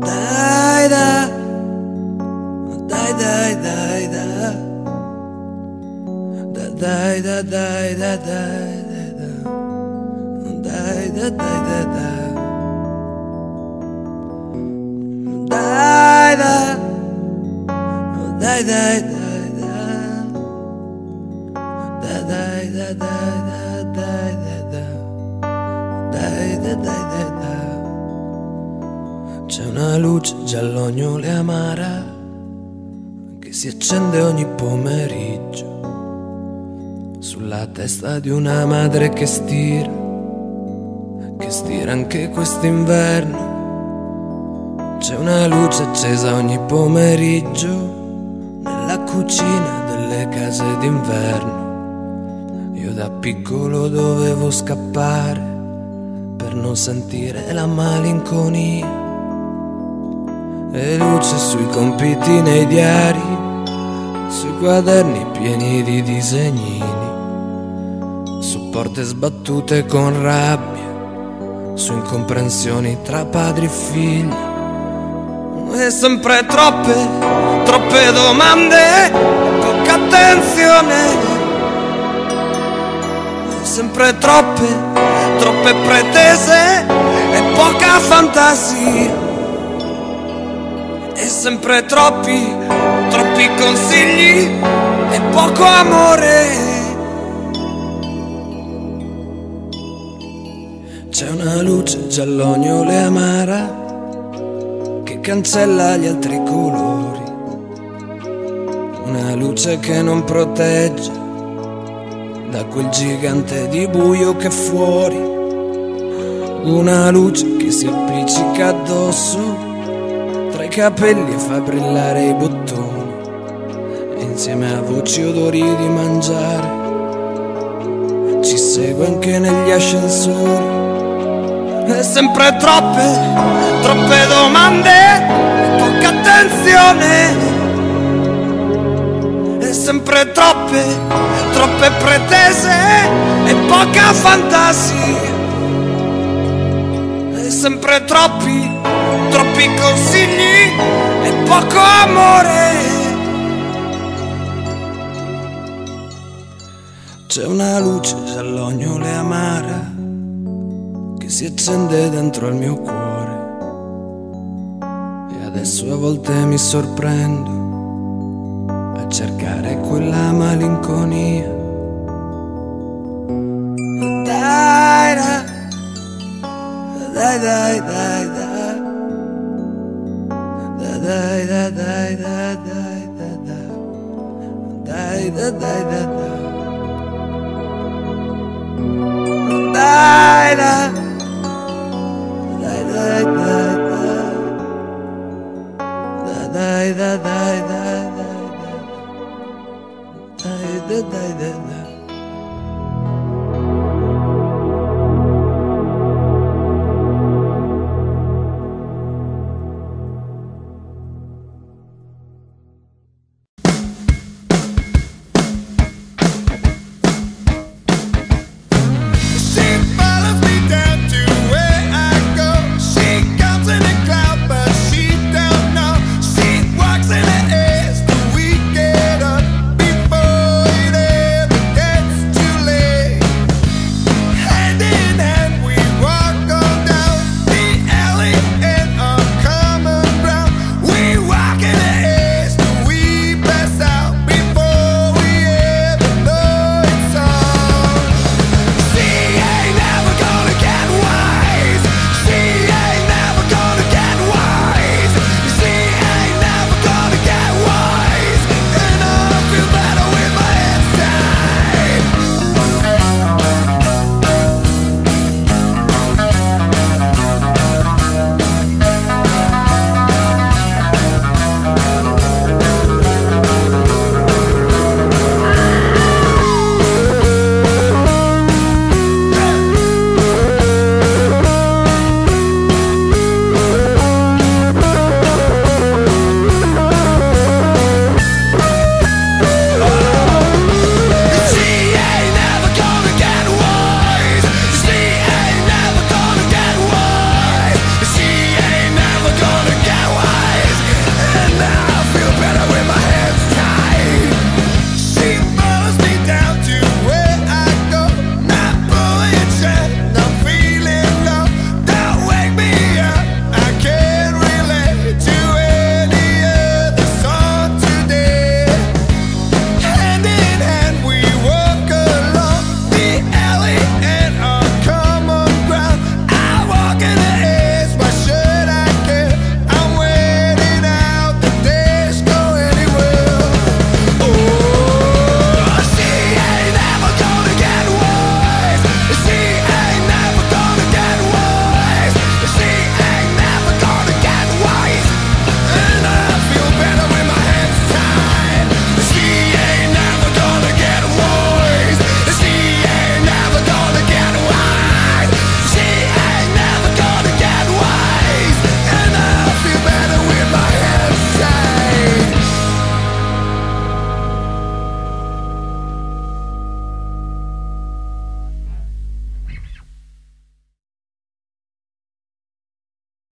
Dai da, dai dai dai da, dai da dai da dai da, dai da dai da da, dai da, dai dai dai da, dai da dai da dai da, dai da dai da da. C'è una luce giallognole amara che si accende ogni pomeriggio sulla testa di una madre che stira anche quest'inverno. C'è una luce accesa ogni pomeriggio nella cucina delle case d'inverno. Io da piccolo dovevo scappare per non sentire la malinconia. E luce sui compiti nei diari, sui quaderni pieni di disegnini, su porte sbattute con rabbia, su incomprensioni tra padri e figli. E sempre troppe domande, poca attenzione. E sempre troppe pretese e poca fantasia. E sempre troppi consigli e poco amore. C'è una luce giallognole amara che cancella gli altri colori, una luce che non protegge da quel gigante di buio che è fuori, una luce che si appiccica addosso tra i capelli e fa brillare i bottoni, e insieme a voci e odori di mangiare ci segue anche negli ascensori. E sempre troppe domande e poca attenzione. E sempre troppe pretese e poca fantasia. E sempre troppi consigli e poco amore. C'è una luce giallognole amara che si accende dentro al mio cuore, e adesso a volte mi sorprendo a cercare quella malinconia. Dai da, dai dai dai da, dai da dai da dai da, dai da dai da da.